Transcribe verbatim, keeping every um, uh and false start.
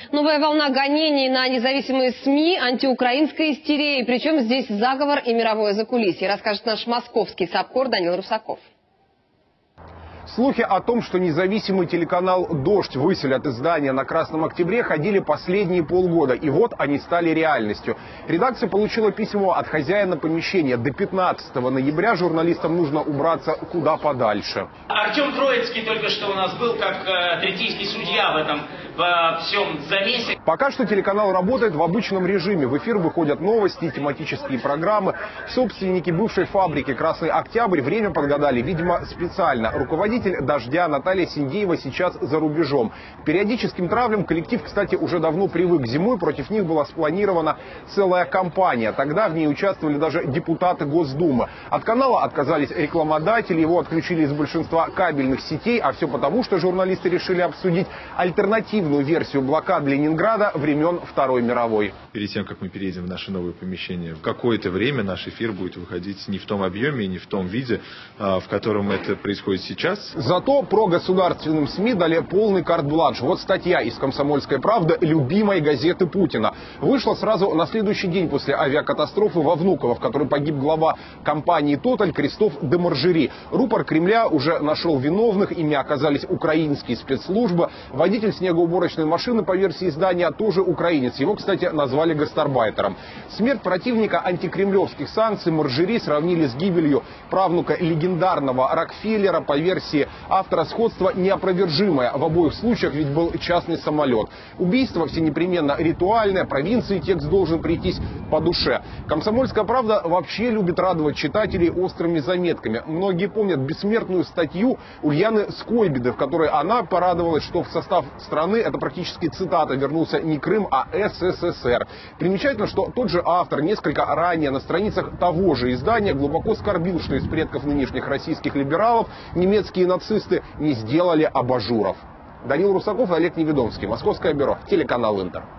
Новая волна гонений на независимые СМИ, антиукраинская истерия. И причем здесь заговор и мировое закулисье, расскажет наш московский САПКОР Данил Русаков. Слухи о том, что независимый телеканал «Дождь» выселят из здания на Красном Октябре, ходили последние полгода. И вот они стали реальностью. Редакция получила письмо от хозяина помещения. До пятнадцатого ноября журналистам нужно убраться куда подальше. Артем Троицкий только что у нас был как э, третейский судья в этом во всем замесе. Пока что телеканал работает в обычном режиме. В эфир выходят новости, тематические программы. Собственники бывшей фабрики «Красный Октябрь» время подгадали, видимо, специально. Руководитель «Дождя» Наталья Синдеева сейчас за рубежом. К периодическим травлям коллектив, кстати, уже давно привык. Зимой против них была спланирована целая кампания. Тогда в ней участвовали даже депутаты Госдумы. От канала отказались рекламодатели, его отключили из большинства кабельных сетей. А все потому, что журналисты решили обсудить альтернативную версию блокады Ленинграда времен Второй мировой. Перед тем, как мы переедем в наше новое помещение, в какое-то время наш эфир будет выходить не в том объеме, не в том виде, в котором это происходит сейчас. Зато прогосударственным СМИ дали полный карт-бланш. Вот статья из «Комсомольской правды» любимой газеты Путина. Вышла сразу на следующий день после авиакатастрофы во Внуково, в которой погиб глава компании «Тоталь» Кристоф де Маржери. Рупор Кремля уже нашел виновных, ими оказались украинские спецслужбы. Водитель снегоуборочной машины, по версии издания, тоже украинец. Его, кстати, назвали гастарбайтером. Смерть противника антикремлевских санкций Маржери сравнили с гибелью правнука легендарного Рокфеллера. По версии автора, сходство неопровержимое. В обоих случаях ведь был частный самолет. Убийство все непременно ритуальное, провинции текст должен прийтись по душе. «Комсомольская правда» вообще любит радовать читателей острыми заметками. Многие помнят бессмертную статью Ульяны Скойбеды, в которой она порадовалась, что в состав страны, это практически цитата, вернулся не Крым, а СССР. Примечательно, что тот же автор несколько ранее на страницах того же издания глубоко скорбил, что из предков нынешних российских либералов немецкие нацисты не сделали абажуров. Данил Русаков, Олег Неведомский, Московское бюро, телеканал «Интер».